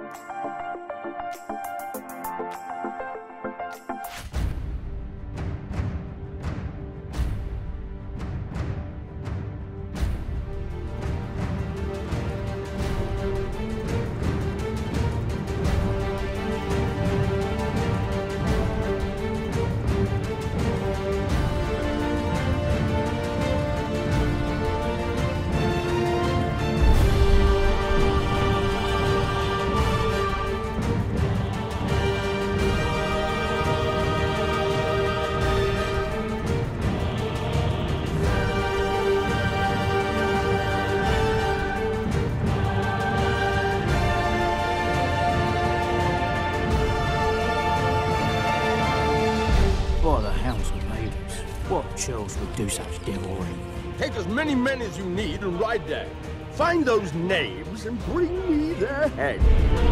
What the hounds are made of? What churls would do such devilry? Take as many men as you need and ride there. Find those knaves and bring me their head.